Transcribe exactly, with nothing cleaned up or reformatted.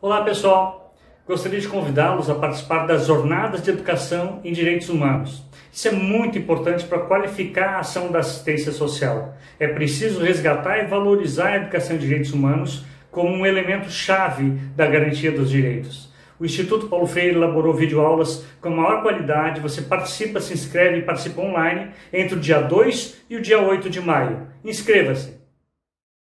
Olá pessoal, gostaria de convidá-los a participar das Jornadas de Educação em Direitos Humanos. Isso é muito importante para qualificar a ação da assistência social. É preciso resgatar e valorizar a educação em direitos humanos como um elemento chave da garantia dos direitos. O Instituto Paulo Freire elaborou videoaulas com a maior qualidade. Você participa, se inscreve e participa online entre o dia dois e o dia oito de maio. Inscreva-se!